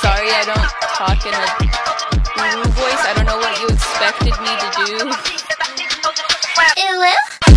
sorry I don't talk in a Uwu voice. I don't know what you expected me to do. Uwu?